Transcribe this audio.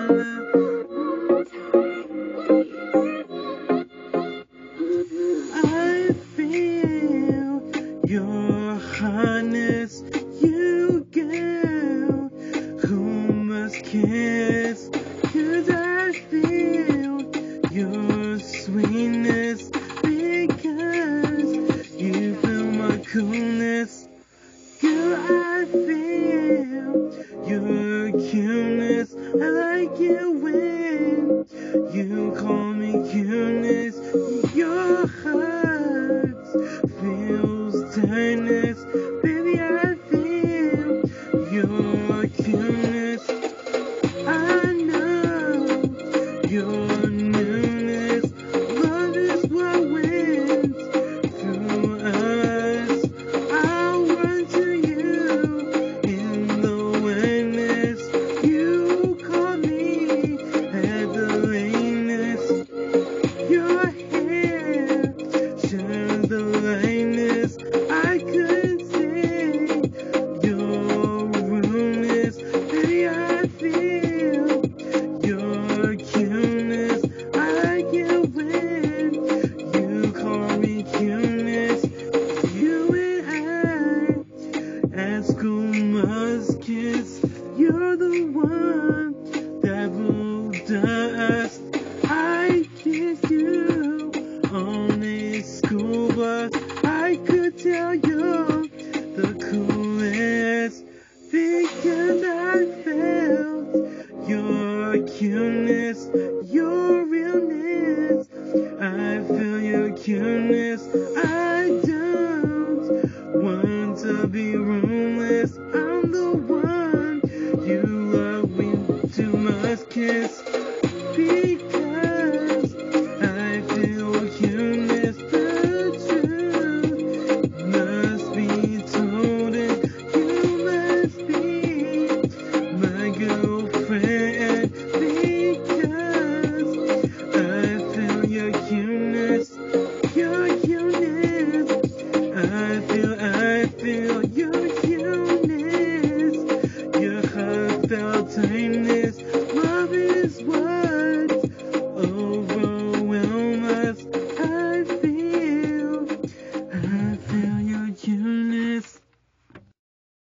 I feel your hotness, you girl who must kiss, 'cause I feel your sweetness, because you feel my coolness. Girl, I feel your cuteness. I like it when you call me cuteness. Your hugs feels tightness. Baby, I feel your cuteness. I know your newness. Love is what wins through us. I'll run to you in the wetness. You call me at the lateness. Your hair shares the lightness. I could see your roomless. Baby, I feel your cuteness. I like it when you call me cuteness. You and I at school must kiss. You're the one that will dust. I kissed you on a school bus. I could tell you're the coolest, because I felt your cuteness.